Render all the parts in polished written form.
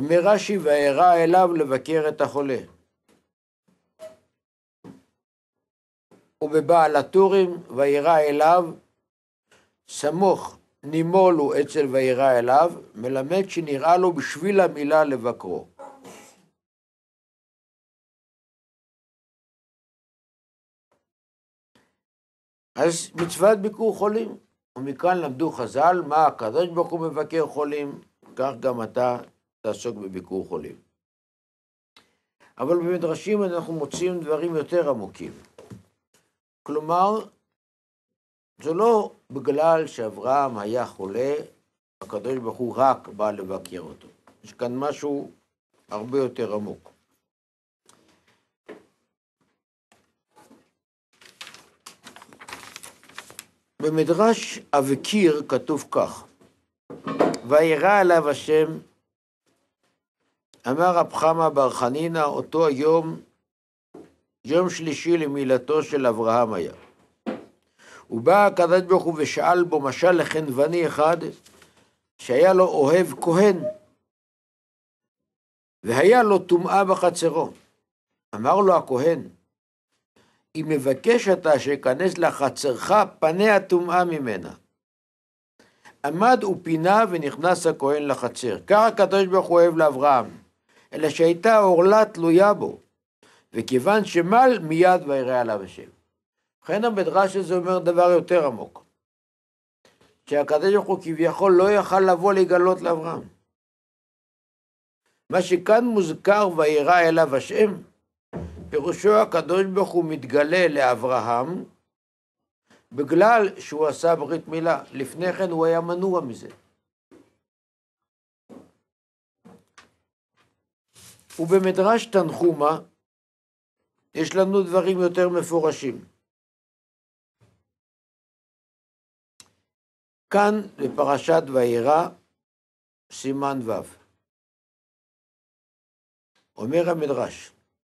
אומר רש"י, וירא אליו לבקר את החולה. ובבעל הטורים, וירא אליו, סמוך נימול הוא אצל וירא אליו, מלמד שנראה לו בשביל המילה לבקרו. אז מצוות ביקור חולים, ומכאן למדו חז"ל, מה הקדוש ברוך הוא מבקר חולים, כך גם אתה תעסוק בביקור חולים. אבל במדרשים אנחנו מוצאים דברים יותר עמוקים. כלומר, זה לא בגלל שאברהם היה חולה, הקדוש ברוך הוא רק בא לבקר אותו. יש כאן משהו הרבה יותר עמוק. במדרש אבקיר כתוב כך, וירא אליו השם, אמר רב חמא בר חנינא, אותו היום, יום שלישי למילתו של אברהם היה. ובא הקדוש ברוך הוא ושאל בו משל לחנווני אחד, שהיה לו אוהב כהן, והיה לו טומאה בחצרו. אמר לו הכהן, אם מבקש אתה שיכנס לחצרך, פנה הטומאה ממנה. עמד ופינה ונכנס הכהן לחצר. כך הקדוש ברוך הוא אוהב לאברהם, אלא שהייתה עורלה תלויה בו, וכיוון שמל מיד וירא אליו השם. לכן המדרש הזה אומר דבר יותר עמוק, שהקדוש ברוך הוא כביכול לא יכל לבוא לגלות לאברהם. מה שכאן מוזכר וירא אליו השם, פירושו הקדוש ברוך הוא מתגלה לאברהם, בגלל שהוא עשה ברית מילה. לפני כן הוא היה מנוע מזה. ובמדרש תנחומא יש לנו דברים יותר מפורשים. כאן בפרשת וירא, סימן ו', אומר המדרש,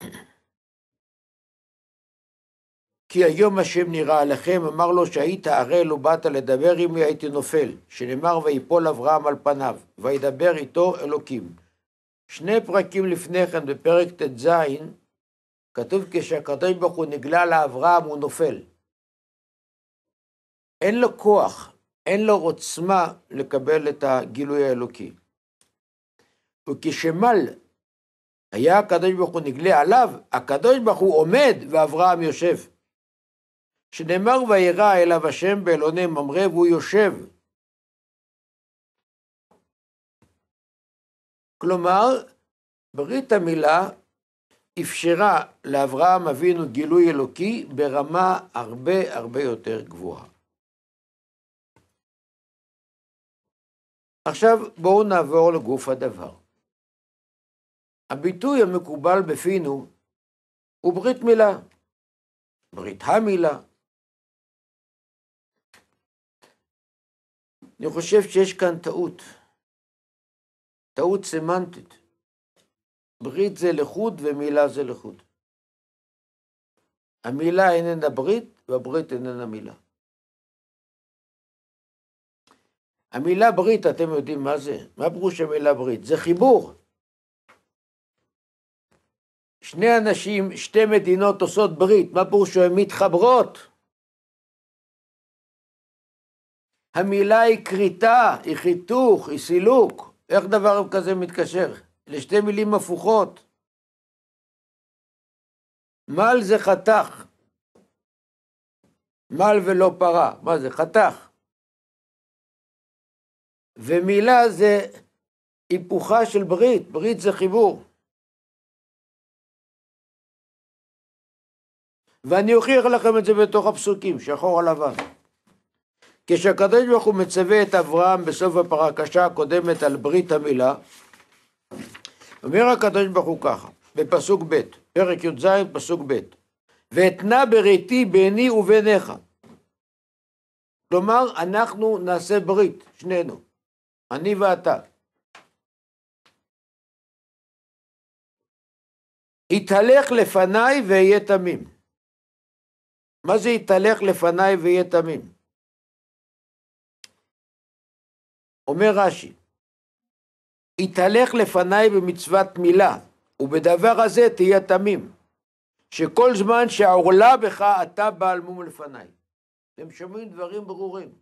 כי היום השם נראה עליכם, אמר לו שהיית ערל ובאת לדבר עמי הייתי נופל, שנאמר ויפול אברהם על פניו, וידבר איתו אלוקים. שני פרקים לפני כן בפרק ט"ז, כתוב כשהקדוש ברוך הוא נגלה לאברהם הוא נופל. אין לו כוח, אין לו עוצמה לקבל את הגילוי האלוקי. וכשמל היה הקדוש ברוך הוא נגלה עליו, הקדוש ברוך הוא עומד ואברהם יושב. שנאמר וירא אליו השם באלוני ממרא והוא יושב. כלומר, ברית המילה אפשרה לאברהם אבינו גילוי אלוקי ברמה הרבה יותר גבוהה. עכשיו בואו נעבור לגוף הדבר. הביטוי המקובל בפינו הוא ברית מילה, ברית המילה. אני חושב שיש כאן טעות סמנטית. ברית זה לחוד ומילה זה לחוד. המילה איננה ברית והברית איננה מילה. המילה ברית, אתם יודעים מה זה? מה פירוש המילה ברית? זה חיבור. שני אנשים, שתי מדינות עושות ברית, מה פירוש שהן מתחברות? המילה היא כריתה, היא חיתוך, היא סילוק. איך דבר כזה מתקשר? לשתי מילים הפוכות. מל זה חתך. מל ולא פרה. מה זה? חתך. ומילה זה היפוכה של ברית. ברית זה חיבור. ואני אוכיח לכם את זה בתוך הפסוקים, שחור על לבן. כשהקדוש ברוך הוא מצווה את אברהם בסוף הפרשה הקודמת על ברית המילה, אומר הקדוש ברוך הוא ככה, בפסוק ב', פרק י"ז, פסוק ב', ואתנה בריתי ביני וביניך. כלומר, אנחנו נעשה ברית, שנינו, אני ואתה. התהלך לפניי ואהיה תמים. מה זה התהלך לפניי ואהיה תמים? אומר רש"י, התהלך לפניי במצוות מילה, ובדבר הזה תהיה תמים, שכל זמן שהעורלה בך אתה בעל מום לפניי. אתם שומעים דברים ברורים.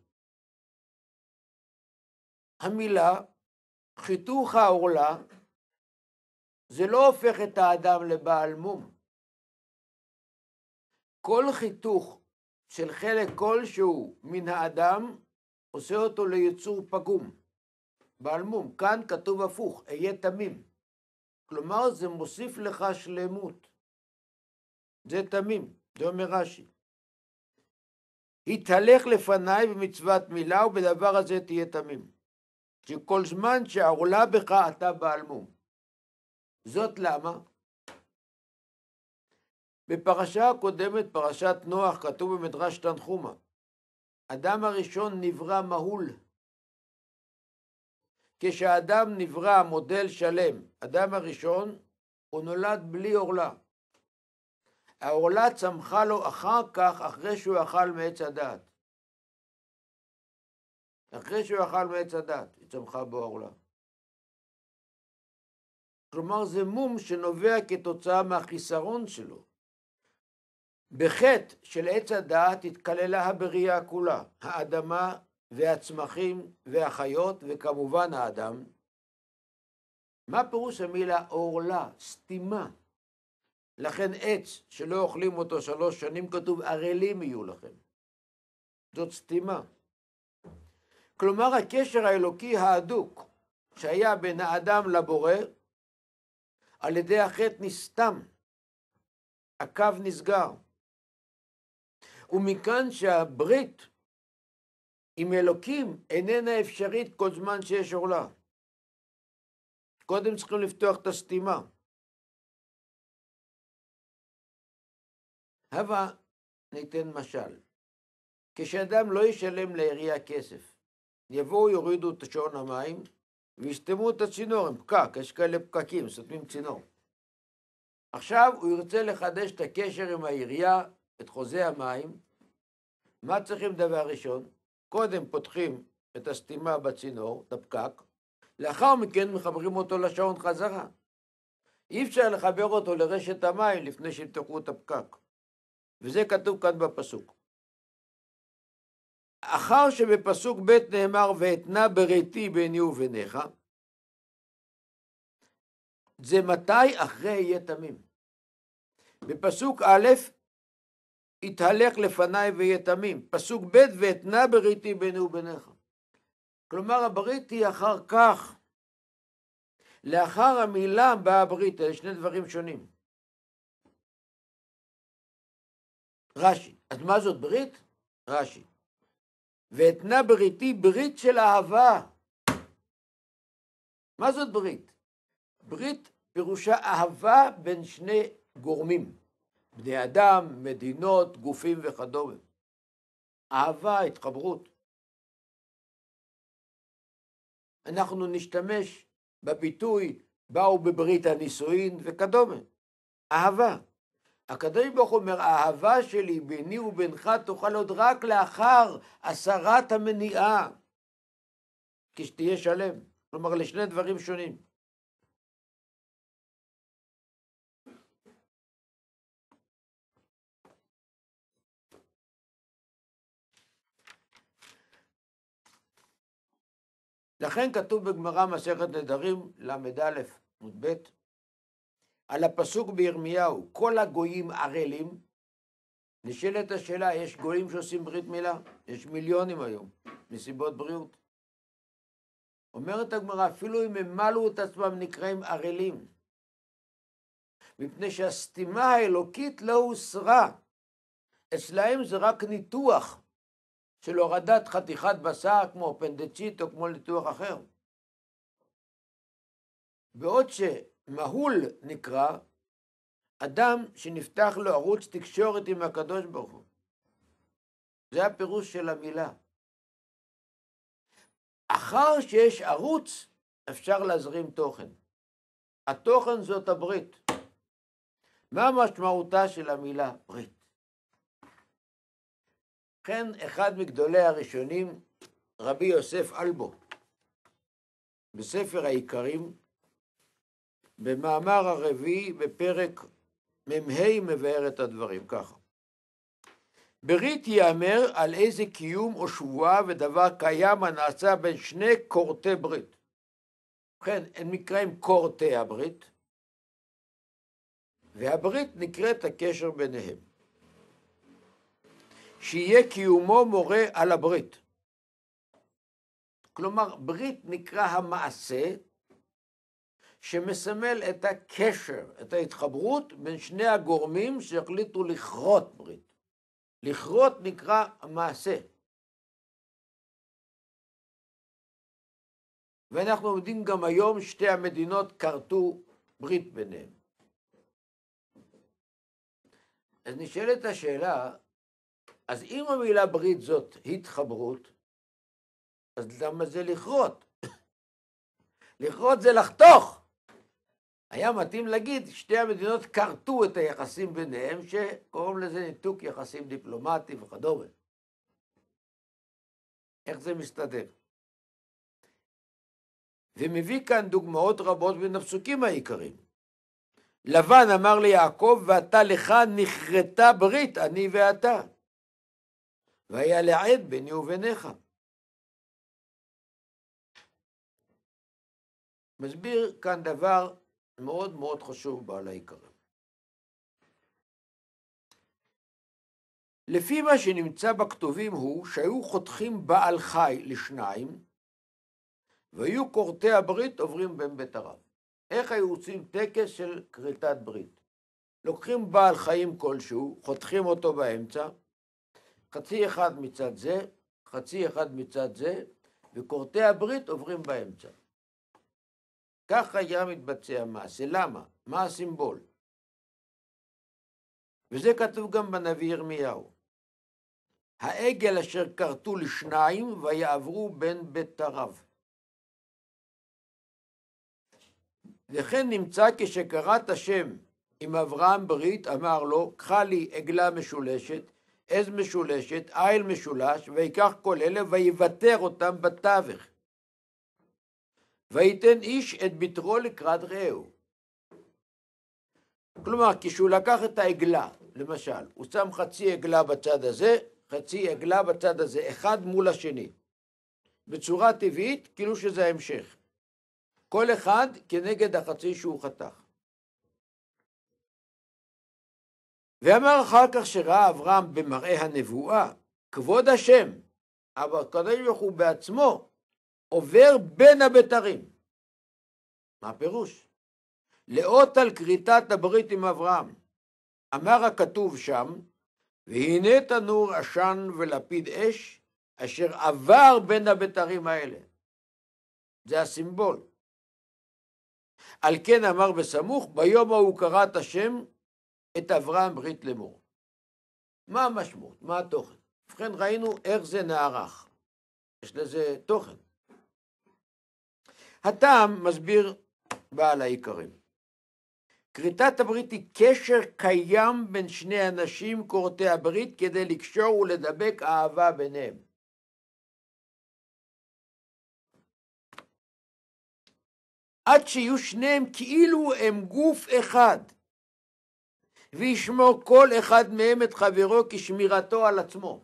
המילה, חיתוך העורלה, זה לא הופך את האדם לבעל מום. כל חיתוך של חלק כלשהו מן האדם, עושה אותו ליצור פגום, בעל מום. כאן כתוב הפוך, אהיה תמים. כלומר, זה מוסיף לך שלמות. זה תמים, זה אומר רש"י. התהלך לפניי במצוות מילה, ובדבר הזה תהיה תמים. שכל זמן שהעורלה בך אתה בעל מום. זאת למה? בפרשה הקודמת, פרשת נוח, כתוב במדרש תנחומא, אדם הראשון נברא מהול. כשאדם נברא מודל שלם, אדם הראשון, הוא נולד בלי עורלה. העורלה צמחה לו אחר כך, אחרי שהוא אכל מעץ הדעת. אחרי שהוא אכל מעץ הדעת, היא צמחה בו עורלה. כלומר, זה מום שנובע כתוצאה מהחיסרון שלו. בחטא של עץ הדעת התכללה הבריאה כולה, האדמה והצמחים והחיות וכמובן האדם. מה פירוש המילה עורלה? סתימה. לכן עץ שלא אוכלים אותו 3 שנים כתוב ערלים יהיו לכם. זאת סתימה. כלומר הקשר האלוקי ההדוק שהיה בין האדם לבורא, על ידי החטא נסתם, הקו נסגר. ומכאן שהברית עם אלוקים איננה אפשרית כל זמן שיש עורלה. קודם צריכים לפתוח את הסתימה. הווה ניתן משל. כשאדם לא ישלם לעירייה כסף, יבואו יורידו את שעון המים ויסתמו את הצינור עם פקק, יש כאלה פקקים, סותמים צינור. עכשיו הוא ירצה לחדש את הקשר עם העירייה, את חוזה המים. מה צריכים דבר ראשון? קודם פותחים את הסתימה בצינור, את הפקק, לאחר מכן מחברים אותו לשעון חזרה. אי אפשר לחבר אותו לרשת המים לפני שיפתחו את הפקק. וזה כתוב כאן בפסוק. אחר שבפסוק ב' נאמר ואתנה בריתי ביני וביניך, זה מתי? אחרי יהיה תמים. בפסוק א' התהלך לפניי ויהיה תמים. פסוק ב' ואתנה בריתי ביני וביניך. כלומר הברית היא אחר כך. לאחר המילה באה הברית, אלה שני דברים שונים. רש"י, אז מה זאת ברית? רש"י. ואתנה בריתי, ברית של אהבה. מה זאת ברית? ברית פירושה אהבה בין שני גורמים. בני אדם, מדינות, גופים וכדומה. אהבה, התחברות. אנחנו נשתמש בביטוי, באו בברית הנישואין וכדומה. אהבה. הקדוש ברוך הוא אומר, האהבה שלי ביני ובינך תוכל להיות רק לאחר הסרת המניעה, כשתהיה שלם. כלומר, לשני דברים שונים. לכן כתוב בגמרא מסכת נדרים, ל"א עמוד ב', על הפסוק בירמיהו, כל הגויים ערלים. נשאלת השאלה, יש גויים שעושים ברית מילה? יש מיליונים היום, מסיבות בריאות. אומרת הגמרא, אפילו אם הם מלו את עצמם נקראים ערלים. מפני שהסתימה האלוקית לא הוסרה. אצלהם זה רק ניתוח של הורדת חתיכת בשר כמו פנדצית או כמו ניתוח אחר. בעוד שמהול נקרא אדם שנפתח לו ערוץ תקשורת עם הקדוש ברוך הוא. זה הפירוש של המילה. אחר שיש ערוץ אפשר להזרים תוכן. התוכן זאת הברית. מה משמעותה של המילה ברית? כן, אחד מגדולי הראשונים, רבי יוסף אלבו, בספר העיקרים, במאמר הרביעי בפרק מ"ה מבאר את הדברים ככה. ברית יאמר על איזה קיום או שבועה ודבר קיים הנעשה בין שני כורתי ברית. ובכן, הם נקראים כורתי הברית, והברית נקראת הקשר ביניהם. שיהיה קיומו מורה על הברית. כלומר, ברית נקרא המעשה שמסמל את הקשר, את ההתחברות בין שני הגורמים שהחליטו לכרות ברית. לכרות נקרא המעשה. ואנחנו יודעים גם היום שתי המדינות כרתו ברית ביניהם. אז נשאלת השאלה, אז אם המילה ברית זאת התחברות, אז למה זה לכרות? לכרות זה לחתוך. היה מתאים להגיד, שתי המדינות כרתו את היחסים ביניהם, שקוראים לזה ניתוק יחסים דיפלומטי וכדומה. איך זה מסתדר? ומביא כאן דוגמאות רבות מן הפסוקים העיקריים. לבן אמר ליעקב, ואתה לך נכרתה ברית, אני ואתה. והיה לעד ביני וביניך. מסביר כאן דבר מאוד מאוד חשוב בעל העיקרים. לפי מה שנמצא בכתובים הוא שהיו חותכים בעל חי לשניים, והיו כורתי הברית עוברים בין בית הרב. איך היו עושים טקס של כריתת ברית? לוקחים בעל חיים כלשהו, חותכים אותו באמצע, חצי אחד מצד זה, חצי אחד מצד זה, וכורתי הברית עוברים באמצע. כך היה מתבצע מעשה. למה? מה הסימבול? וזה כתוב גם בנביא ירמיהו. העגל אשר כרתו לשניים ויעברו בין בית הרב. לכן נמצא כשקראת השם עם אברהם ברית, אמר לו, קחה לי עגלה משולשת, עז משולשת, איל משולש, ויקח כל אלה ויוותר אותם בתווך. ויתן איש את ביתרו לקראת רעהו. כלומר, כשהוא לקח את העגלה, למשל, הוא שם חצי עגלה בצד הזה, חצי עגלה בצד הזה, אחד מול השני. בצורה טבעית, כאילו שזה ההמשך. כל אחד כנגד החצי שהוא חתך. ואמר אחר כך שראה אברהם במראה הנבואה, כבוד השם, אבל הקדוש ברוך הוא בעצמו, עובר בין הבתרים. מה הפירוש? לאות על כריתת הברית עם אברהם. אמר הכתוב שם, והנה תנור עשן ולפיד אש, אשר עבר בין הבתרים האלה. זה הסימבול. על כן אמר בסמוך, ביום ההוא קראת השם את אברהם ברית לאמור. מה המשמעות? מה התוכן? ובכן ראינו איך זה נערך. יש לזה תוכן. הטעם מסביר בעל העיקרים. כריתת הברית היא קשר קיים בין שני אנשים כורתי הברית כדי לקשור ולדבק אהבה ביניהם. עד שיהיו שניהם כאילו הם גוף אחד, וישמור כל אחד מהם את חברו כשמירתו על עצמו.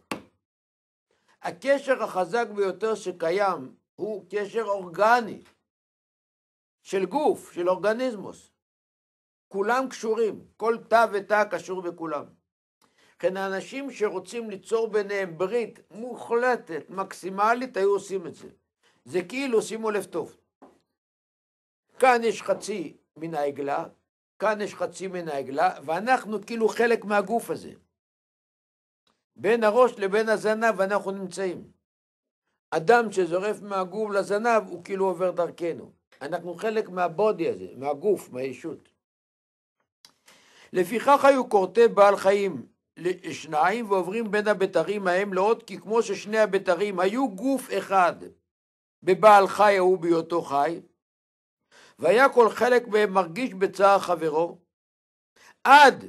הקשר החזק ביותר שקיים הוא קשר אורגני, של גוף, של אורגניזמוס. כולם קשורים, כל תא ותא קשור בכולם. כן, האנשים שרוצים ליצור ביניהם ברית מוחלטת, מקסימלית, היו עושים את זה. זה כאילו, שימו לב טוב, כאן יש חצי מן העגלה, כאן יש חצי מן העגלה, ואנחנו כאילו חלק מהגוף הזה. בין הראש לבין הזנב אנחנו נמצאים. אדם שזורף מהגוף לזנב הוא כאילו עובר דרכנו. אנחנו חלק מהבודי הזה, מהגוף, מהישות. לפיכך היו כורתי בעל חיים לשניים ועוברים בין הבתרים ההם לעוד, כי כמו ששני הבתרים היו גוף אחד בבעל חי ההוא בהיותו חי, והיה כל חלק מהם מרגיש בצער חברו, עד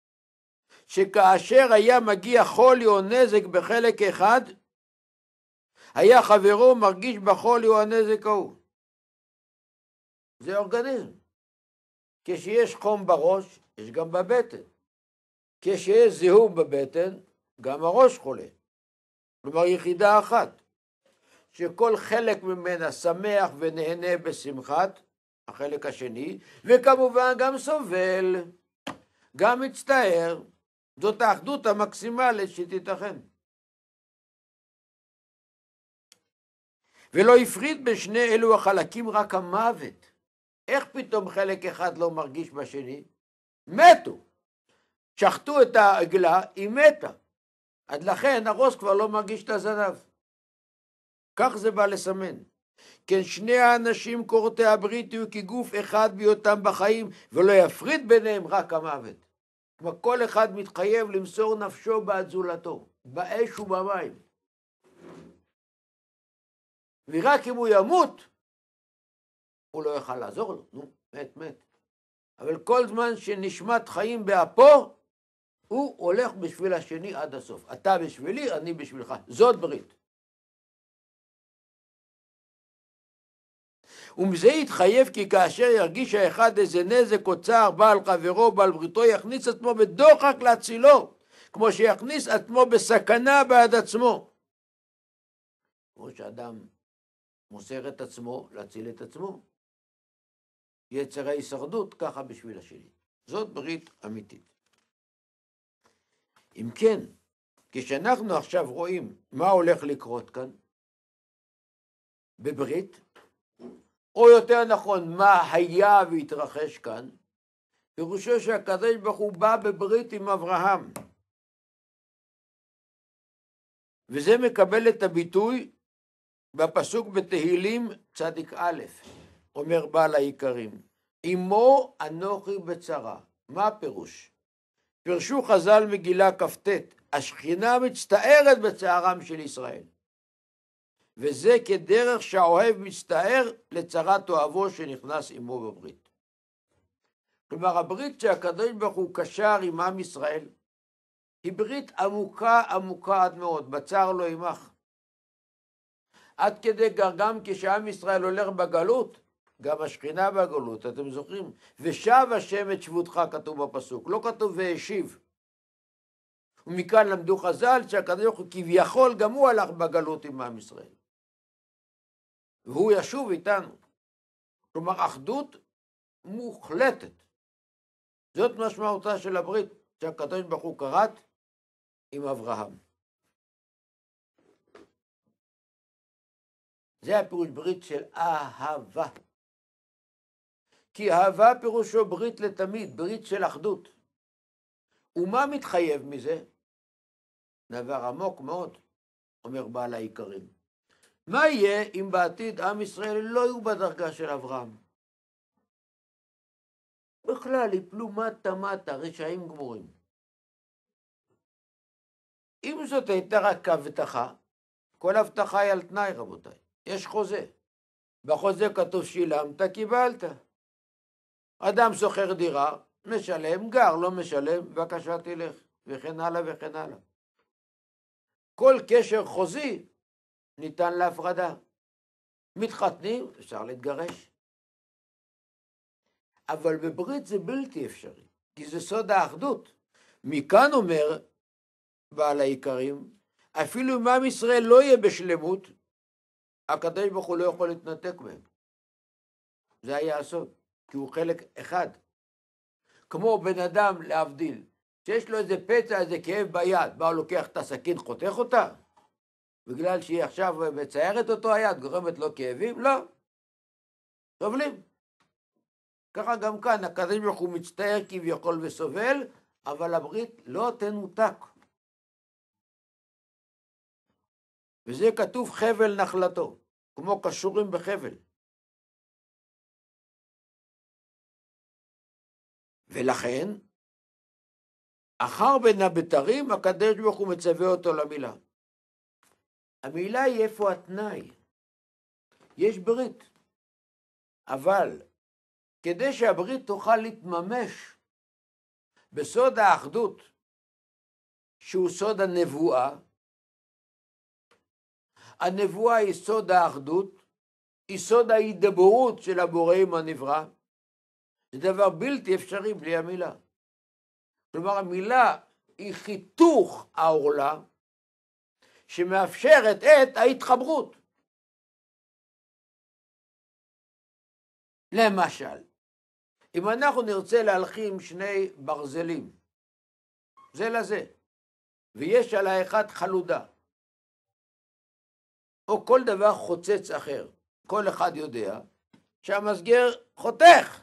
שכאשר היה מגיע חולי או נזק בחלק אחד, היה חברו מרגיש בחולי או הנזק ההוא. זה אורגניזם. כשיש חום בראש, יש גם בבטן. כשיש זיהום בבטן, גם הראש חולה. כלומר, יחידה אחת, שכל חלק ממנה שמח ונהנה בשמחת החלק השני, וכמובן גם סובל, גם מצטער. זאת האחדות המקסימלית שתיתכן. ולא הפריד בין שני אלו החלקים רק המוות. איך פתאום חלק אחד לא מרגיש בשני? מתו. שחטו את העגלה, היא מתה. עד לכן הראש כבר לא מרגיש את הזנב. כך זה בא לסמן. כן, שני האנשים כורתי הברית יהיו כגוף אחד בהיותם בחיים, ולא יפריד ביניהם רק המוות. כלומר, כל אחד מתחייב למסור נפשו בעד זולתו, באש ובמים. ורק אם הוא ימות, הוא לא יוכל לעזור לו. נו, מת. אבל כל זמן שנשמת חיים באפו, הוא הולך בשביל השני עד הסוף. אתה בשבילי, אני בשבילך. זאת ברית. ומזה יתחייב כי כאשר ירגיש האחד איזה נזק או צער בעל חברו, בעל בריתו, יכניס עצמו בדוחק להצילו, כמו שיכניס עצמו בסכנה בעד עצמו. כמו שאדם מוסר את עצמו להציל את עצמו. יצר ההישרדות ככה בשביל השני. זאת ברית אמיתית. אם כן, כשאנחנו עכשיו רואים מה הולך לקרות כאן, בברית, או יותר נכון, מה היה והתרחש כאן, פירושו שהקדוש ברוך הוא בא בברית עם אברהם. וזה מקבל את הביטוי בפסוק בתהילים צדיק א', אומר בעל העיקרים, עמו אנוכי בצרה. מה הפירוש? פירשו חז"ל מגילה כ"ט, השכינה מצטערת בצערם של ישראל. וזה כדרך שהאוהב מצטער לצרת אוהבו שנכנס עמו בברית. כלומר, הברית שהקדוש ברוך הוא קשר עם עם ישראל, היא ברית עמוקה עד מאוד, בצר לו עמך. עד כדי גם כשעם ישראל הולך בגלות, גם השכינה בגלות, אתם זוכרים? ושב השם את שבותך, כתוב בפסוק, לא כתוב והשיב. ומכאן למדו חז"ל שהקדוש ברוך הוא כביכול גם הוא הלך בגלות עם עם ישראל. והוא ישוב איתנו. כלומר, אחדות מוחלטת. זאת משמעותה של הברית שהקדוש ברוך הוא כרת עם אברהם. זה הפירוש ברית של אהבה. כי אהבה פירושו ברית לתמיד, ברית של אחדות. ומה מתחייב מזה? דבר עמוק מאוד, אומר בעל העיקרים. מה יהיה אם בעתיד עם ישראל לא יהיו בדרגה של אברהם? בכלל יפלו מטה, רשעים גמורים. אם זאת הייתה רק הבטחה, כל הבטחה היא על תנאי, רבותיי. יש חוזה. בחוזה כתוב שילמת, קיבלת. אדם שוכר דירה, משלם, גר, לא משלם, בבקשה תלך, וכן הלאה וכן הלאה. כל קשר חוזי ניתן להפרדה. מתחתנים, אפשר להתגרש. אבל בברית זה בלתי אפשרי, כי זה סוד האחדות. מכאן אומר בעל העיקרים, אפילו אם עם ישראל לא יהיה בשלמות, הקדוש ברוך הוא לא יכול להתנתק מהם. זה היה הסוד, כי הוא חלק אחד. כמו בן אדם להבדיל, שיש לו איזה פצע, איזה כאב ביד, בא הוא לוקח את הסכין, חותך אותה, בגלל שהיא עכשיו מציירת אותו היד, גורמת לו כאבים? לא. סובלים. ככה גם כאן, הקדוש ברוך הוא מצטער כביכול וסובל, אבל הברית לא תנותק. וזה כתוב חבל נחלתו, כמו קשורים בחבל. ולכן, אחר בין הבתרים, הקדוש ברוך הוא מצווה אותו למילה. המילה היא איפה התנאי. יש ברית, אבל כדי שהברית תוכל להתממש בסוד האחדות, שהוא סוד הנבואה, הנבואה היא סוד האחדות, יסוד ההידברות של הבורא עם הנברא, זה דבר בלתי אפשרי בלי המילה. כלומר, המילה היא חיתוך העורלה, שמאפשרת את ההתחברות. למשל, אם אנחנו נרצה להלחים שני ברזלים, זה לזה, ויש על האחד חלודה, או כל דבר חוצץ אחר, כל אחד יודע שהמסגר חותך,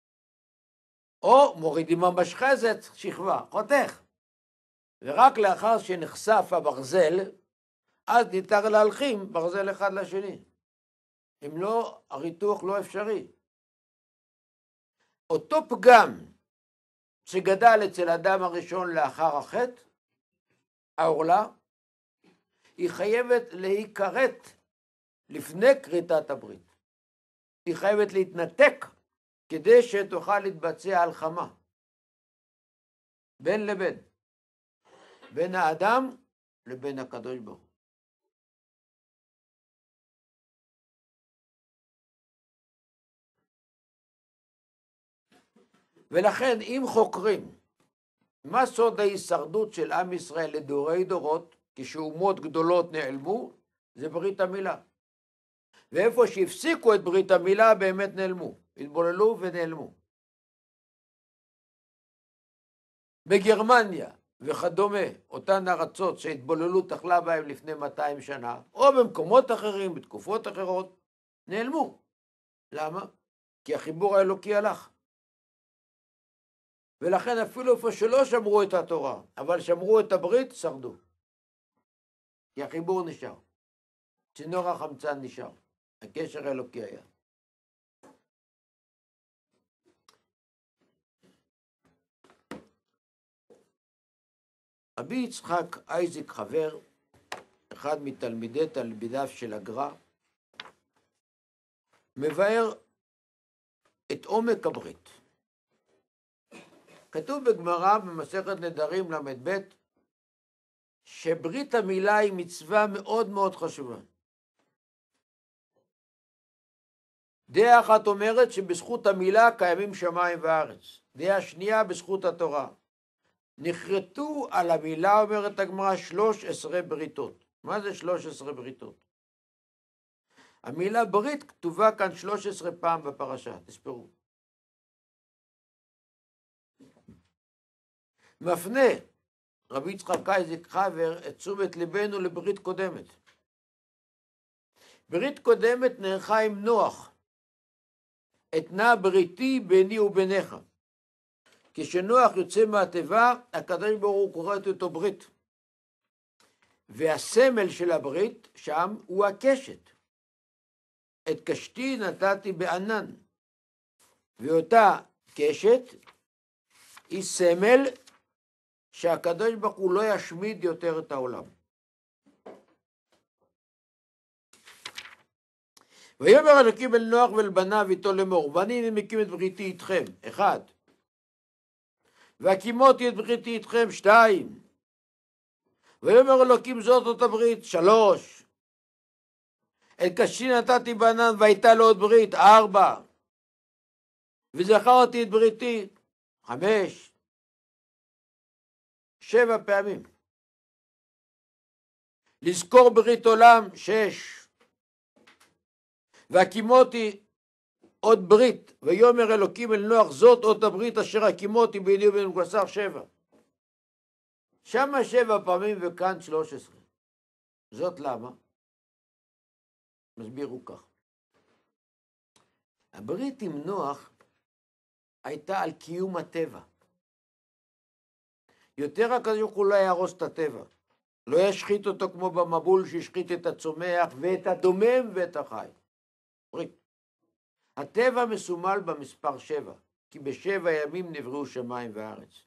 או מורידים המשחזת שכבה, חותך, ורק לאחר שנחשף הברזל, אז ניתן להלחים ברזל אחד לשני. אם לא, הריתוך לא אפשרי. אותו פגם שגדל אצל אדם הראשון לאחר החטא, העורלה, היא חייבת להיכרת לפני כריתת הברית. היא חייבת להתנתק כדי שתוכל להתבצע הלחמה. בין לבין. בין האדם לבין הקדוש ברוך הוא. ולכן אם חוקרים מה סוד ההישרדות של עם ישראל לדורי דורות, כשאומות גדולות נעלמו, זה ברית המילה. ואיפה שהפסיקו את ברית המילה באמת נעלמו, התבוללו ונעלמו. בגרמניה וכדומה, אותן ארצות שהתבוללות אכלה בהם לפני 200 שנה, או במקומות אחרים, בתקופות אחרות, נעלמו. למה? כי החיבור האלוקי הלך. ולכן אפילו איפה שלא שמרו את התורה, אבל שמרו את הברית, שרדו. כי החיבור נשאר. צינור החמצן נשאר. הקשר האלוקי היה. רבי יצחק אייזיק חבר, אחד תלמידיו של הגר"א, מבאר את עומק הברית. כתוב בגמרא במסכת נדרים ל"ב, שברית המילה היא מצווה מאוד מאוד חשובה. דעה אחת אומרת שבזכות המילה קיימים שמיים וארץ. דעה שנייה בזכות התורה. נחרטו על המילה, אומרת הגמרא, 13 בריתות. מה זה 13 בריתות? המילה ברית כתובה כאן 13 פעם בפרשה, תספרו. מפנה רבי יצחק אייזיק חבר את תשומת ליבנו לברית קודמת. ברית קודמת נערכה עם נוח. אתנה בריתי ביני וביניך. כשנוח יוצא מהתיבה, הקדוש ברוך הוא קורא אותו ברית. והסמל של הברית שם הוא הקשת. את קשתי נתתי בענן. ואותה קשת היא סמל שהקדוש ברוך הוא לא ישמיד יותר את העולם. ויאמר אלוקים אל נוח ואל בניו איתו לאמור, ואני מקים את בריתי איתכם, 1. והקימותי את בריתי איתכם, 2. ויאמר אלוקים זאת אותה ברית, 3. את קשתי נתתי בענן והייתה לו עוד ברית, 4. וזכרתי את בריתי, 5. 7 פעמים. לזכור ברית עולם, 6. והקימותי עוד ברית, ויאמר אלוקים אל נוח זאת עוד הברית אשר הקימותי ביני ובין מבשר, 7. שמה 7 פעמים וכאן 13. זאת למה? מסבירו כך. הברית עם נוח הייתה על קיום הטבע. יותר הקדוש ברוך הוא לא יהרוס את הטבע. לא ישחית אותו כמו במבול שהשחית את הצומח ואת הדומם ואת החי. ברית. הטבע מסומל במספר 7, כי ב7 ימים נבראו שמיים וארץ.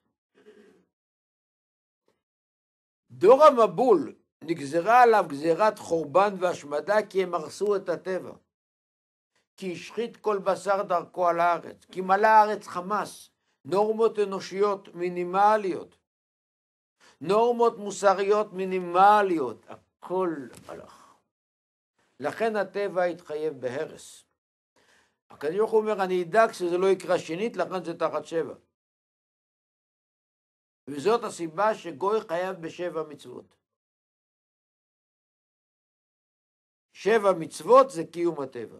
דור המבול נגזרה עליו גזירת חורבן והשמדה כי הם הרסו את הטבע. כי השחית כל בשר דרכו על הארץ, כי מלא הארץ חמס, נורמות אנושיות מינימליות, נורמות מוסריות מינימליות, הכל הלך. לכן הטבע התחייב בהרס. הקדוש ברוך הוא אומר, אני אדאג שזה לא יקרה שנית, לכן זה תחת 7. וזאת הסיבה שגוי חייב ב7 מצוות. 7 מצוות זה קיום הטבע.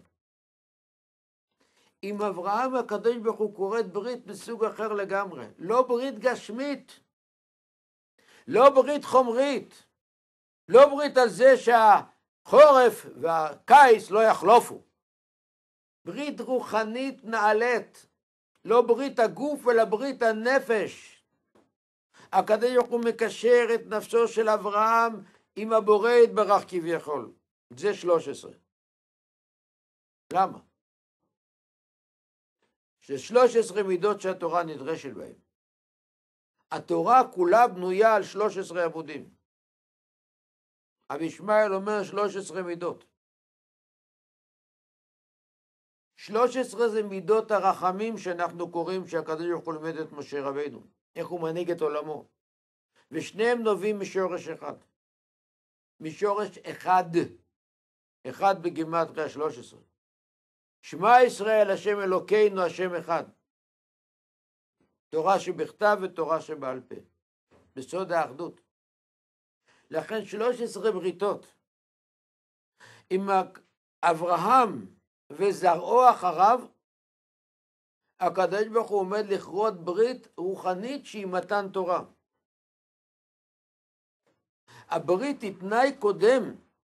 עם אברהם הקדוש ברוך הוא כורת ברית מסוג אחר לגמרי. לא ברית גשמית, לא ברית חומרית, לא ברית על זה שהחורף והקיץ לא יחלופו. ברית רוחנית נעלית, לא ברית הגוף אלא ברית הנפש. הקדוש ברוך הוא מקשר את נפשו של אברהם עם הבורא יתברך כביכול. זה 13. למה? ש13 מידות שהתורה נדרשת בהן. התורה כולה בנויה על 13 עמודים. רבי ישמעאל אומר 13 מידות. 13 זה מידות הרחמים שאנחנו קוראים שהקדוש ברוך הוא לימד את משה רבינו. איך הוא מנהיג את עולמו. ושניהם נובעים משורש אחד. משורש אחד. אחד בגימטריה 13. שמע ישראל השם אלוקינו השם אחד. תורה שבכתב ותורה שבעל פה. בסוד האחדות. לכן 13 בריתות. עם אברהם וזרעו אחריו, הקדוש ברוך הוא עומד לכרות ברית רוחנית שהיא מתן תורה. הברית היא תנאי קודם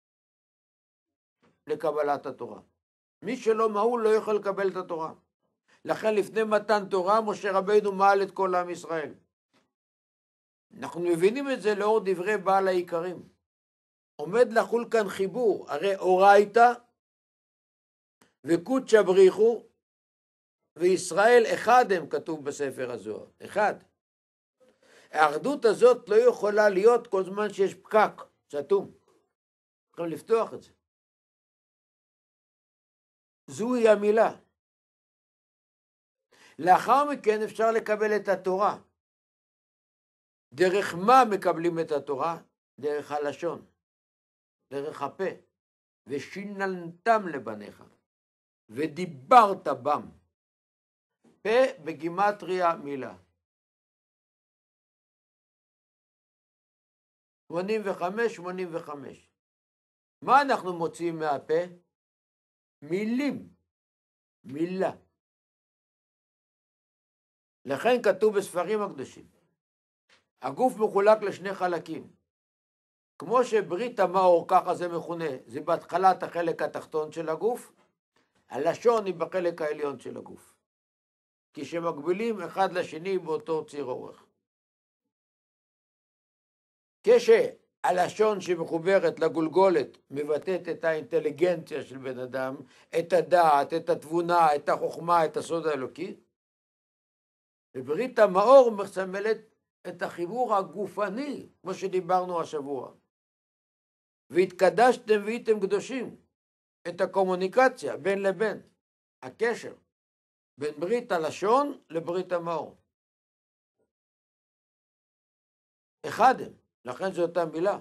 לקבלת התורה. מי שלא מהול לא יכול לקבל את התורה. לכן לפני מתן תורה משה רבינו מעל את כל עם ישראל. אנחנו מבינים את זה לאור דברי בעל העיקרים. עומד לחול כאן חיבור, הרי אורייתא וקודשא בריחו וישראל אחד הם, כתוב בספר הזוהר, אחד. האחדות הזאת לא יכולה להיות כל זמן שיש פקק, סתום. צריכים לפתוח את זה. זוהי המילה. לאחר מכן אפשר לקבל את התורה. דרך מה מקבלים את התורה? דרך הלשון, דרך הפה. ושיננתם לבניך, ודיברת בם. פה בגימטריה מילה. 85. מה אנחנו מוצאים מהפה? מילים. מילה. לכן כתוב בספרים הקדושים. הגוף מחולק לשני חלקים. כמו שברית המאור, ככה זה מכונה, זה בהתחלת החלק התחתון של הגוף, הלשון היא בחלק העליון של הגוף. כי שמקבילים אחד לשני באותו ציר אורך. כשהלשון שמחוברת לגולגולת מבטאת את האינטליגנציה של בן אדם, את הדעת, את התבונה, את החוכמה, את הסוד האלוקי, וברית המאור מסמלת את החיבור הגופני, כמו שדיברנו השבוע. והתקדשתם והייתם קדושים, את הקומוניקציה בין לבין, הקשר בין ברית הלשון לברית המאור. אחד הם, לכן זו אותה מילה.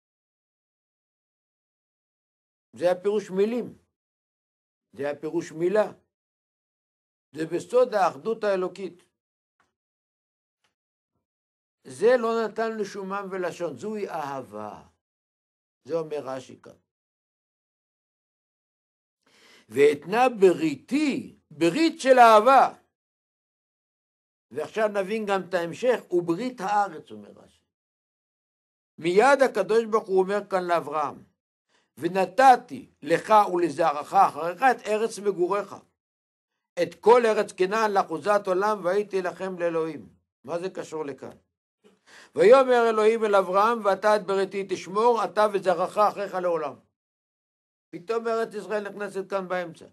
זה הפירוש מילים, זה הפירוש מילה. זה בסוד האחדות האלוקית. זה לא נתן לשומם ולשון, זוהי אהבה. זה אומר רש"י כאן. ואתנה בריתי, ברית של אהבה. ועכשיו נבין גם את ההמשך, וברית הארץ, אומר רש"י. מיד הקדוש ברוך הוא אומר כאן לאברהם, ונתתי לך ולזרעך אחריך את ארץ מגוריך, את כל ארץ כנען לאחוזת עולם, והייתי לכם לאלוהים. מה זה קשור לכאן? ויאמר אלוהים אל אברהם, ואתה את בריתי תשמור, אתה וזרעך אחריך לעולם. פתאום ארץ ישראל נכנסת כאן באמצע.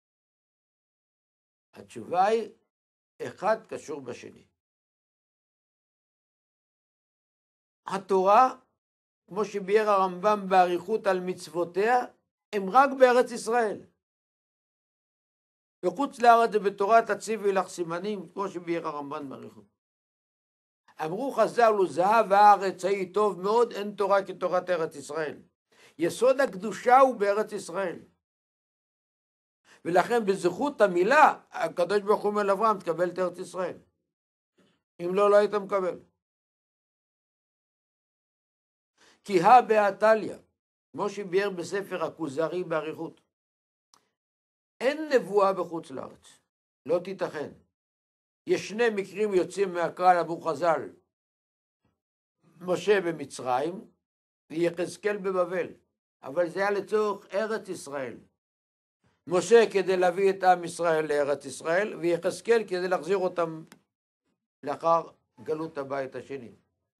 התשובה היא, אחד קשור בשני. התורה, כמו שביאר הרמב"ם באריכות על מצוותיה, הם רק בארץ ישראל. בחוץ לארץ ובתורה תציבי לך סימנים, כמו שביאר הרמב"ם באריכות. אמרו חז"ל, זהב הארץ ההיא טוב מאוד, אין תורה כתורת ארץ ישראל. יסוד הקדושה הוא בארץ ישראל. ולכן בזכות המילה, הקדוש ברוך הוא אומר לאברהם, תקבל את ארץ ישראל. אם לא, לא היית מקבל. כי בהתליא, כמו שביאר בספר הכוזרי באריכות, אין נבואה בחוץ לארץ, לא תיתכן. יש שני מקרים יוצאים מהכלל, אמרו חז"ל, משה במצרים ויחזקאל בבבל, אבל זה היה לצורך ארץ ישראל. משה כדי להביא את עם ישראל לארץ ישראל, ויחזקאל כדי להחזיר אותם לאחר גלות הבית השני.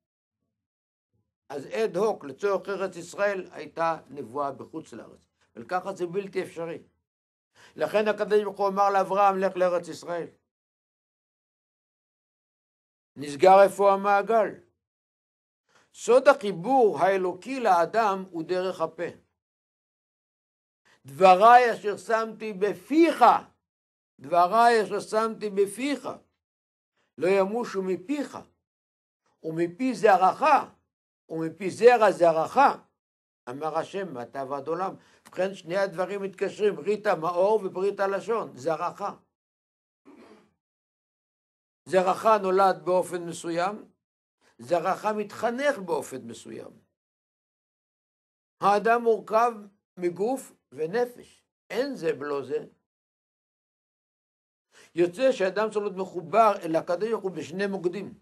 אז אד הוק לצורך ארץ ישראל הייתה נבואה בחוץ לארץ, וככה זה בלתי אפשרי. לכן הקדוש ברוך הוא אמר לאברהם, לך לארץ ישראל. נסגר איפה המעגל. סוד החיבור האלוקי לאדם הוא דרך הפה. דבריי אשר שמתי בפיך, דבריי אשר שמתי בפיך, לא ימושו מפיך, ומפי זרעך, ומפי זרע זרעך, אמר השם, מעתה ועד עולם. ובכן שני הדברים מתקשרים, ברית המאור וברית הלשון, זרעך. זרעך נולד באופן מסוים, זרעך מתחנך באופן מסוים. האדם מורכב מגוף ונפש, אין זה בלא זה. יוצא שאדם צריך להיות מחובר אל הקדוש ברוך הוא בשני מוקדים.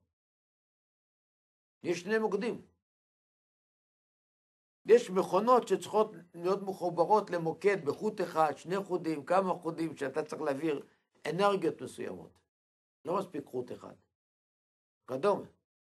יש שני מוקדים. יש מכונות שצריכות להיות מחוברות למוקד בחוט אחד, שני חודים, כמה חודים שאתה צריך להעביר אנרגיות מסוימות. לא מספיק חוט אחד. קדום.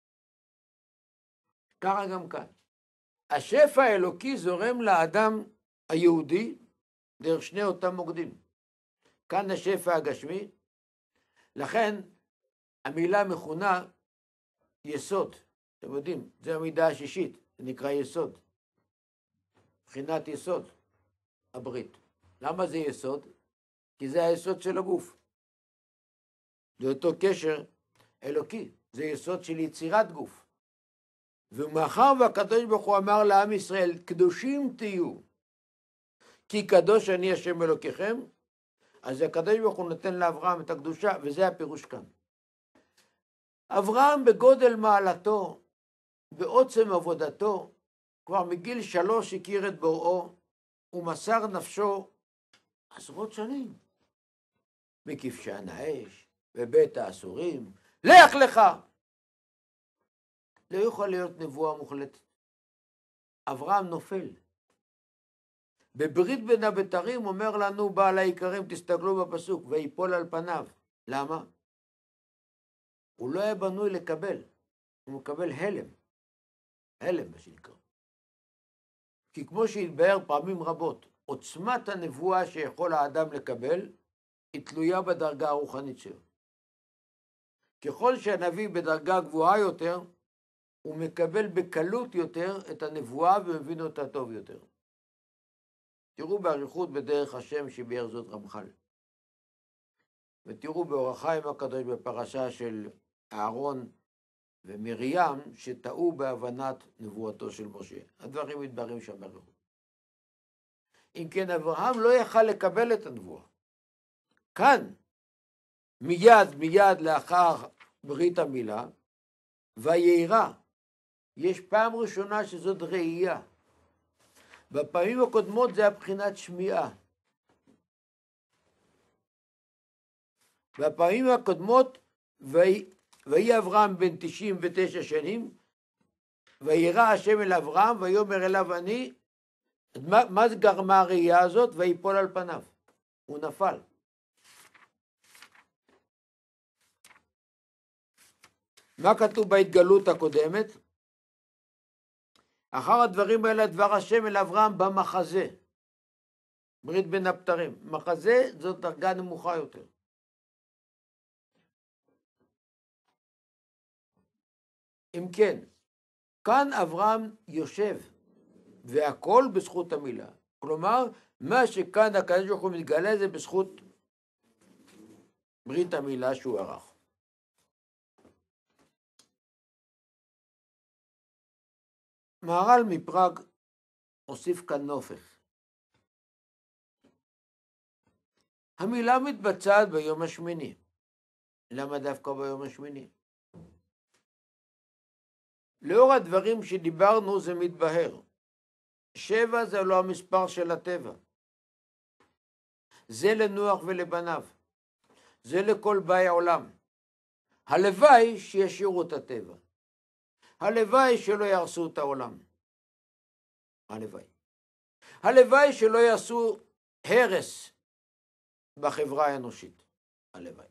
ככה גם כאן. השפע האלוקי זורם לאדם היהודי דרך שני אותם מוקדים. כאן השפע הגשמי, לכן המילה מכונה יסוד. אתם יודעים, זו המידה השישית, זה נקרא יסוד. מבחינת יסוד, הברית. למה זה יסוד? כי זה היסוד של הגוף. זה אותו קשר אלוקי, זה יסוד של יצירת גוף. ומאחר והקדוש ברוך הוא אמר לעם ישראל, קדושים תהיו, כי קדוש אני השם אלוקיכם, אז הקדוש ברוך הוא נותן לאברהם את הקדושה, וזה הפירוש כאן. אברהם בגודל מעלתו, בעוצם עבודתו, כבר מגיל 3 הכיר את בוראו, ומסר נפשו עשרות שנים. מכבשן האש, בבית האסורים, לך לך! לא יכול להיות נבואה מוחלטת. אברהם נופל. בברית בין הבתרים אומר לנו בעל העיקרים, תסתכלו בפסוק, ויפול על פניו. למה? הוא לא היה בנוי לקבל, הוא מקבל הלם. הלם מה שנקרא. כי כמו שהתבאר פעמים רבות, עוצמת הנבואה שיכול האדם לקבל, היא תלויה בדרגה הרוחנית שלו. ככל שהנביא בדרגה גבוהה יותר, הוא מקבל בקלות יותר את הנבואה ומבין אותה טוב יותר. תראו באריכות בדרך השם שביאר זאת רמח"ל. ותראו באור החיים הקדוש בפרשה של אהרון ומרים שטעו בהבנת נבואתו של משה. הדברים מתבררים שם באריכות. אם כן, אברהם לא יכל לקבל את הנבואה. כאן, מיד לאחר ברית המילה, וירא. יש פעם ראשונה שזאת ראייה. בפעמים הקודמות זה הבחינת שמיעה. בפעמים הקודמות, ויהי אברהם בן 99 שנים, וירא השם אל אברהם, ויאמר אליו אני, מה גרמה הראייה הזאת? ויפול על פניו. הוא נפל. מה כתוב בהתגלות הקודמת? אחר הדברים האלה דבר השם אל אברהם במחזה. ברית בין הבתרים. מחזה זאת דרגה נמוכה יותר. אם כן, כאן אברהם יושב, והכל בזכות המילה. כלומר, מה שכאן הקדוש ברוך הוא מתגלה זה בזכות ברית המילה שהוא ערך. מהר"ל מפראג הוסיף כאן נופך. המילה מתבצעת ביום השמיני. למה דווקא ביום השמיני? לאור הדברים שדיברנו זה מתבהר. 7 זה לא המספר של הטבע. זה לנוח ולבניו. זה לכל באי עולם. הלוואי שישאירו את הטבע. הלוואי שלא יהרסו את העולם. הלוואי. הלוואי שלא יעשו הרס בחברה האנושית. הלוואי.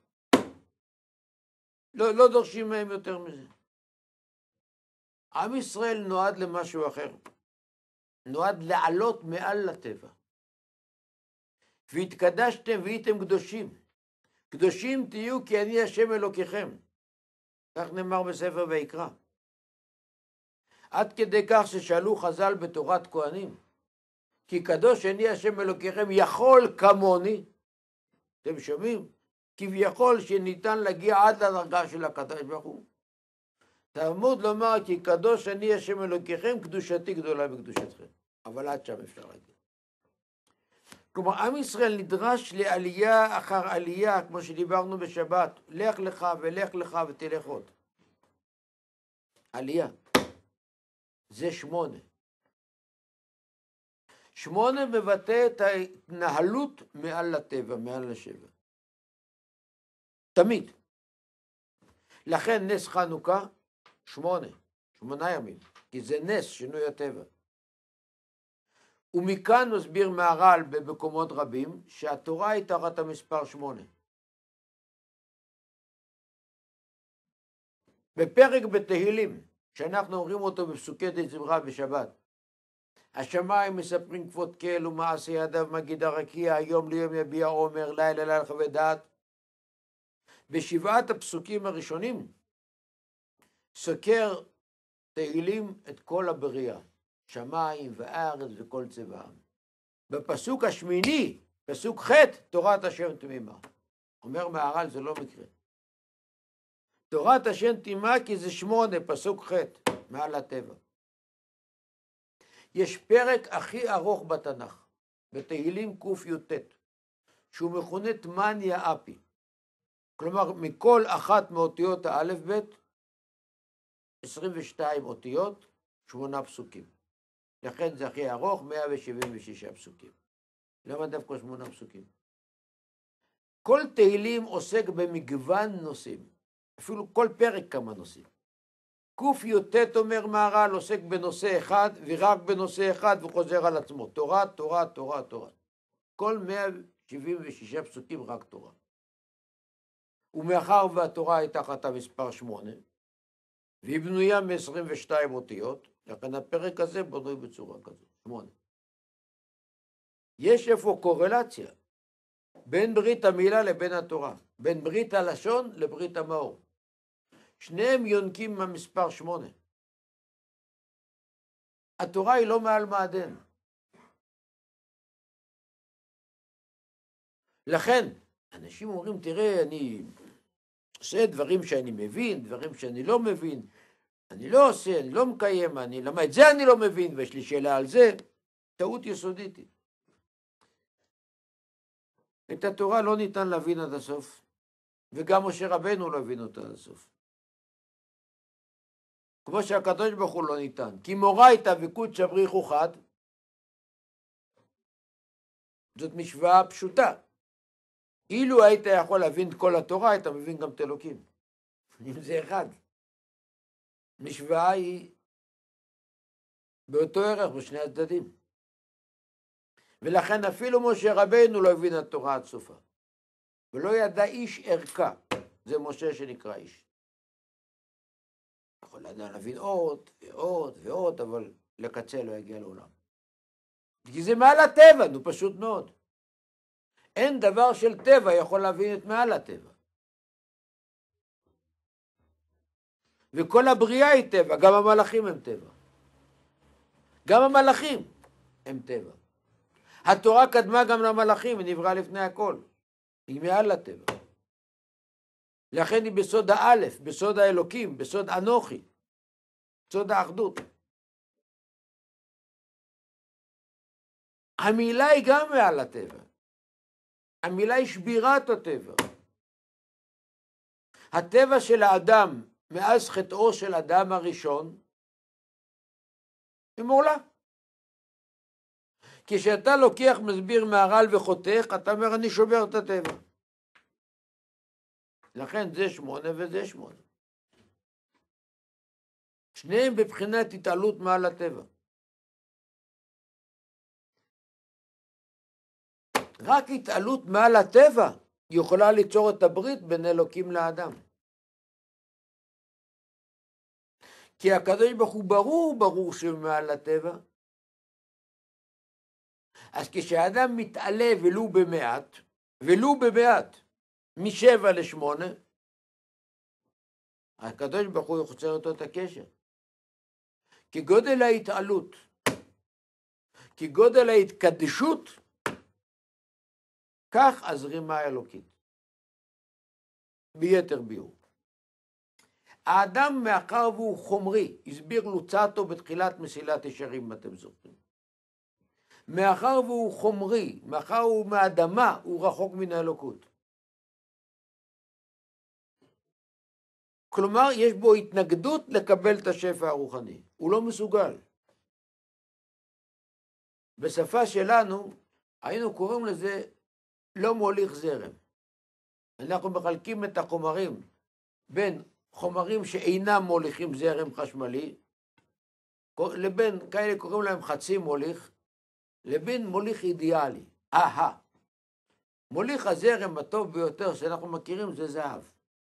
לא דורשים מהם יותר מזה. עם ישראל נועד למשהו אחר. נועד לעלות מעל לטבע. והתקדשתם והייתם קדושים. קדושים תהיו כי אני השם אלוקיכם. כך נאמר בספר ויקרא. עד כדי כך ששאלו חז"ל בתורת כהנים, כי קדוש אני השם אלוקיכם יכול כמוני. אתם שומעים? כביכול שניתן להגיע עד לדרגה של הקדוש ברוך הוא. תלמוד לומר כי קדוש אני השם אלוקיכם, קדושתי גדולה בקדושתכם. אבל עד שם אפשר להגיע. כלומר, עם ישראל נדרש לעלייה אחר עלייה, כמו שדיברנו בשבת, לך לך ולך לך ותלך עוד. עלייה. זה 8. 8 מבטא את ההתנהלות מעל לטבע, מעל לשבע. תמיד. לכן נס חנוכה 8 ימים, כי זה נס שינוי הטבע. ומכאן מסביר מהר"ל במקומות רבים שהתורה היא תחת המספר 8. בפרק בתהילים, שאנחנו אומרים אותו בפסוקי דזמרה בשבת, השמיים מספרים כבוד כל ומעשה ידיו מגיד הרקיע, היום ליום יביע עומר, לילה לילה חווה דעת. בשבעת הפסוקים הראשונים סוקר תהילים את כל הבריאה, שמיים וארץ וכל צבעם. בפסוק השמיני, פסוק ח', תורת השם תמימה. אומר מהר"ל, זה לא מקרה. תורת השם תמימה כי זה 8, פסוק ח', מעל הטבע. יש פרק הכי ארוך בתנ"ך, בתהילים קי"ט, שהוא מכונה תמניה אפי. כלומר, מכל אחת מאותיות האלף בית, 22 אותיות, 8 פסוקים. לכן זה הכי ארוך, 176 פסוקים. למה דווקא 8 פסוקים? כל תהילים עוסק במגוון נושאים, אפילו כל פרק כמה נושאים. קי"ט אומר מהר"ל עוסק בנושא אחד, ורק בנושא אחד וחוזר על עצמו. תורה, תורה, תורה, תורה. כל 176 פסוקים רק תורה. ומאחר והתורה היא תחת המספר 8, והיא בנויה מ-22 אותיות, לכן הפרק הזה בנוי בצורה כזאת, 8. יש איפה קורלציה בין ברית המילה לבין התורה, בין ברית הלשון לברית המאור. שניהם יונקים מהמספר 8. התורה היא לא מעל מעדן. לכן, אנשים אומרים, תראה, אני עושה דברים שאני מבין, דברים שאני לא מבין, אני לא עושה, אני לא מקיים, למה את זה אני לא מבין, ויש לי שאלה על זה, טעות יסודית. את התורה לא ניתן להבין עד הסוף, וגם משה רבנו לא הבין אותה עד הסוף. כמו שהקדוש ברוך הוא לא ניתן, כי מורייתא וקודשא בריך חד, זאת משוואה פשוטה. אילו היית יכול להבין את כל התורה, היית מבין גם את אלוקים. אם זה אחד. משוואה היא באותו ערך בשני הצדדים. ולכן אפילו משה רבנו לא הבין את התורה עד סופה. ולא ידע איש ערכה. זה משה שנקרא איש. יכול להבין עוד ועוד ועוד, אבל לקצה לא יגיע לעולם. כי זה מעל הטבע, נו פשוט מאוד. אין דבר של טבע יכול להבין את מעל הטבע. וכל הבריאה היא טבע, גם המלאכים הם טבע. גם המלאכים הם טבע. התורה קדמה גם למלאכים, היא נבראה לפני הכל. היא מעל הטבע. לכן היא בסוד האלף, בסוד האלוקים, בסוד אנוכי, בסוד האחדות. המילה היא גם מעל הטבע. המילה היא שבירת הטבע. הטבע של האדם, מאז חטאו של אדם הראשון, היא מעולה. כשאתה לוקח מסביר מהר"ל וחותך, אתה אומר, אני שובר את הטבע. לכן זה 8 וזה 8. שניהם בבחינת התעלות מעל הטבע. רק התעלות מעל הטבע יכולה ליצור את הברית בין אלוקים לאדם. כי הקדוש ברוך הוא ברור שהוא מעל הטבע. אז כשאדם מתעלה ולו במעט, מ7 ל8, הקדוש ברוך הוא יחוצר אותו את הקשר. כי גודל ההתעלות, כי גודל ההתקדשות, כך הזרימה האלוקית. ביתר ביור. האדם מאחר והוא חומרי, הסביר לוצאטו בתחילת מסילת ישרים, אם אתם זוכרים. מאחר והוא חומרי, מאחר הוא מהאדמה, הוא רחוק מן האלוקות. כלומר, יש בו התנגדות לקבל את השפע הרוחני. הוא לא מסוגל. בשפה שלנו, היינו קוראים לזה לא מוליך זרם. אנחנו מחלקים את החומרים בין חומרים שאינם מוליכים זרם חשמלי, לבין כאלה קוראים להם חצי מוליך, לבין מוליך אידיאלי. מוליך הזרם הטוב ביותר שאנחנו מכירים זה זהב.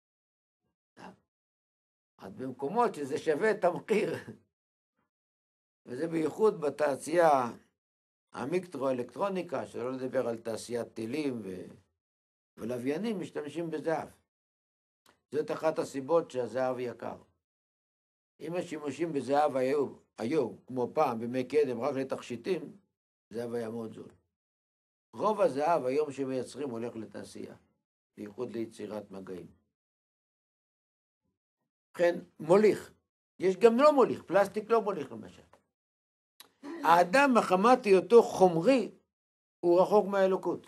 אז במקומות שזה שווה את המחיר, וזה בייחוד בתעשייה המיקרו-אלקטרוניקה, שלא לדבר על תעשיית טילים ולוויינים, משתמשים בזהב. זאת אחת הסיבות שהזהב יקר. אם השימושים בזהב היו, כמו פעם, בימי קדם, רק לתכשיטים, זהב היה מאוד זול. רוב הזהב היום שמייצרים הולך לתעשייה, בייחוד ליצירת מגעים. לכן, מוליך. יש גם לא מוליך, פלסטיק לא מוליך למשל. האדם מחמת היותו חומרי, הוא רחוק מהאלוקות.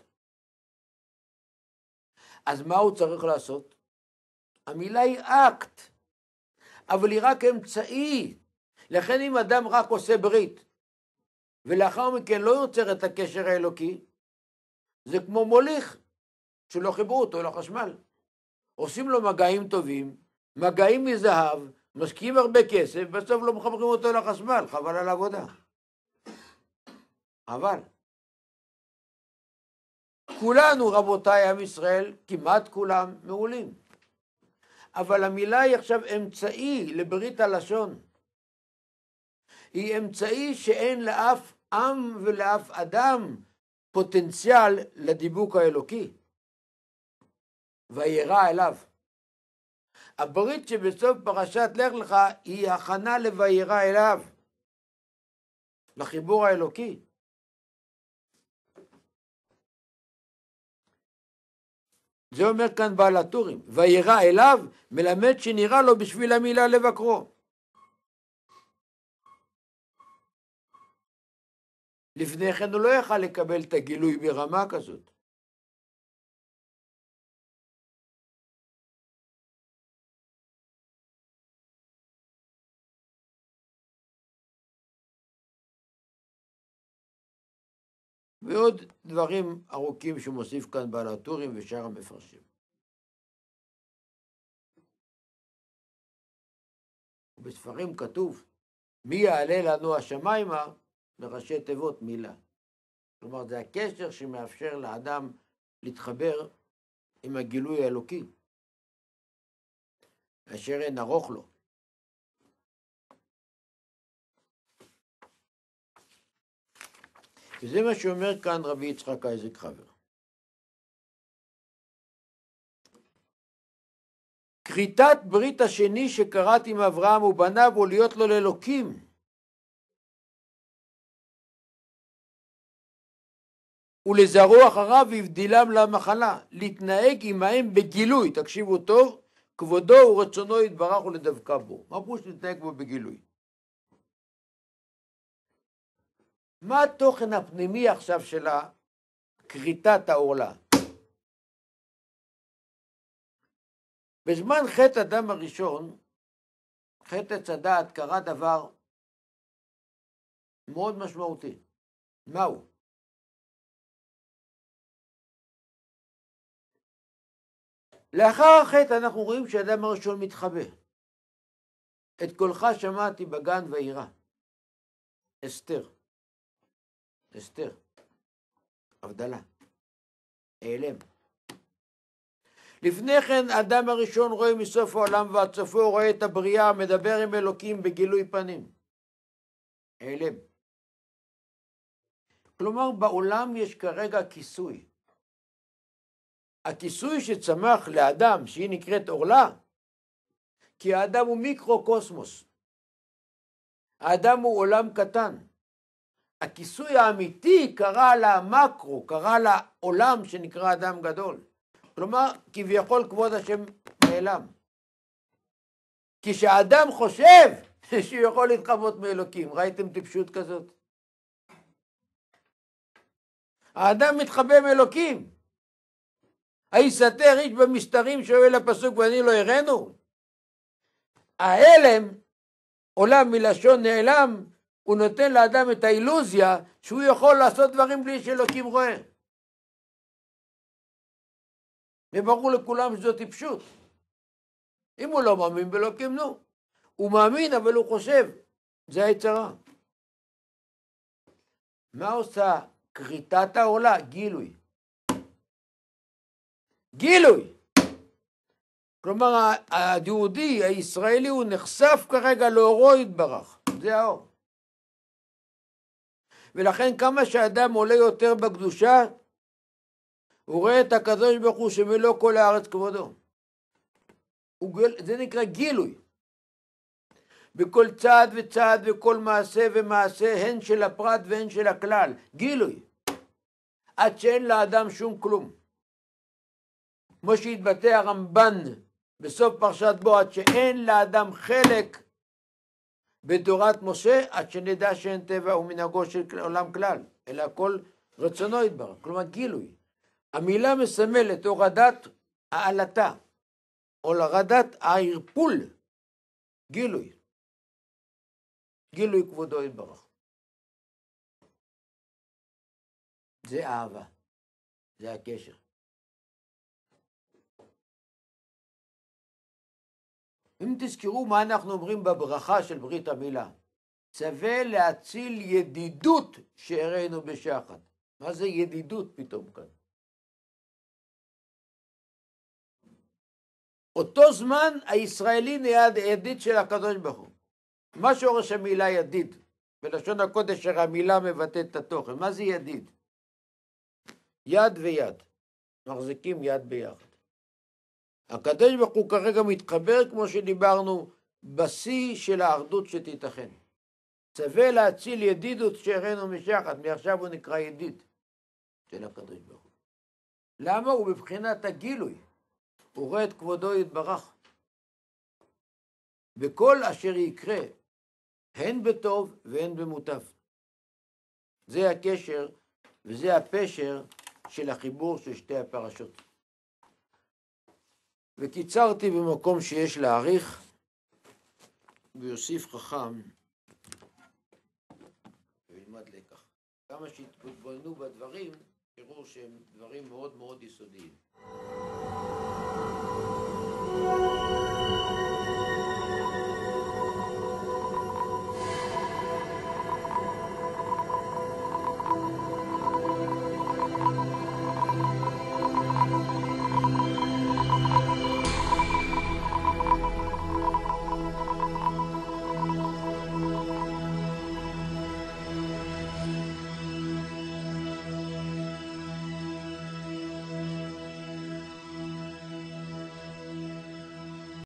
אז מה הוא צריך לעשות? המילה היא אקט, אבל היא רק אמצעי. לכן אם אדם רק עושה ברית, ולאחר מכן לא יוצר את הקשר האלוקי, זה כמו מוליך, שלא חיברו אותו לחשמל. עושים לו מגעים טובים, מגעים מזהב, משקיעים הרבה כסף, בסוף לא מחברים אותו לחשמל, חבל על העבודה. אבל כולנו, רבותיי עם ישראל, כמעט כולם מעולים. אבל המילה היא עכשיו אמצעי לברית הלשון. היא אמצעי שאין לאף עם ולאף אדם פוטנציאל לדיבוק האלוקי. וירא אליו. הברית שבסוף פרשת לך לך היא הכנה לוירא אליו. לחיבור האלוקי. זה אומר כאן בעל הטורים, וירא אליו, מלמד שנראה לו בשביל המילה לבקרו. לפני כן הוא לא יכל לקבל את הגילוי ברמה כזאת. ועוד דברים ארוכים שמוסיף כאן בעל הטורים ושאר המפרשים. בספרים כתוב, מי יעלה לנו השמיימה? בראשי תיבות מילה. כלומר, זה הקשר שמאפשר לאדם להתחבר עם הגילוי האלוקי, אשר אין ארוך לו. וזה מה שאומר כאן רבי יצחק אייזק חבר. כריתת ברית השני שקראת עם אברהם ובניו הוא להיות לו לאלוקים. ולזרוע אחריו והבדילם למחלה, להתנהג עמהם בגילוי, תקשיבו טוב, כבודו ורצונו יתברך ולדבקה בו. מה פירוש להתנהג בו בגילוי? מה התוכן הפנימי עכשיו של כריתת העורלה? בזמן חטא אדם הראשון, חטא עץ הדעת, קרה דבר מאוד משמעותי. מהו? לאחר החטא אנחנו רואים שהאדם הראשון מתחבא. את קולך שמעתי בגן וירא. אסתר. אסתר. הבדלה. העלם. לפני כן האדם הראשון רואה מסוף העולם ועד סופו, הוא רואה את הבריאה, מדבר עם אלוקים בגילוי פנים. העלם. כלומר, בעולם יש כרגע כיסוי. הכיסוי שצמח לאדם, שהיא נקראת עורלה, כי האדם הוא מיקרו-קוסמוס. האדם הוא עולם קטן. הכיסוי האמיתי קרה למקרו, קרה לעולם שנקרא אדם גדול. כלומר, כביכול כבוד השם נעלם. כי שהאדם חושב שהוא יכול להתחבות מאלוקים. ראיתם טיפשות כזאת? האדם מתחבא מאלוקים. היסתר איש במסתרים, שואל הפסוק ואני לא הראנו. ההלם, עולם מלשון נעלם, הוא נותן לאדם את האילוזיה שהוא יכול לעשות דברים בלי שאלוקים רואה. וברור לכולם שזו טיפשות. אם הוא לא מאמין באלוקים, נו. הוא מאמין אבל הוא חושב. זה היצרה. מה עושה כריתת העורלה? גילוי. גילוי. כלומר, היהודי, הישראלי, הוא נחשף כרגע לאורו יתברך. זה האור. ולכן כמה שאדם עולה יותר בקדושה, הוא רואה את הקדוש ברוך הוא שמלוא כל הארץ כבודו. זה נקרא גילוי. בכל צעד וצעד וכל מעשה ומעשה, הן של הפרט והן של הכלל. גילוי. עד שאין לאדם שום כלום. כמו שהתבטא הרמב"ן בסוף פרשת בו, עד שאין לאדם חלק בתורת משה, עד שנדע שאין טבע ומנהגו של עולם כלל, אלא הכל רצונו יתברך. כלומר גילוי. המילה מסמלת הורדת העלתה, או הורדת הערפול. גילוי. גילוי כבודו יתברך. זה אהבה. זה הקשר. אם תזכרו מה אנחנו אומרים בברכה של ברית המילה, צווה להציל ידידות שהראינו בשחת. מה זה ידידות פתאום כאן? אותו זמן הישראלי נהיה ידיד של הקדוש ברוך הוא. מה שורש המילה ידיד? בלשון הקודש המילה מבטאת את התוכן. מה זה ידיד? יד ויד. מחזיקים יד ביחד. הקדוש ברוך הוא כרגע מתחבר, כמו שדיברנו, בשיא של האחדות שתיתכן. צווה להציל ידידות שהראינו משחת, מעכשיו הוא נקרא ידיד של הקדוש ברוך הוא. למה? הוא בבחינת הגילוי. הוא רואה את כבודו יתברך. וכל אשר יקרה, הן בטוב והן במוטב. זה הקשר וזה הפשר של החיבור של שתי הפרשות. וקיצרתי במקום שיש להאריך, ויוסיף חכם וילמד לקח. כמה שהתבוננו בדברים, תראו שהם דברים מאוד מאוד יסודיים.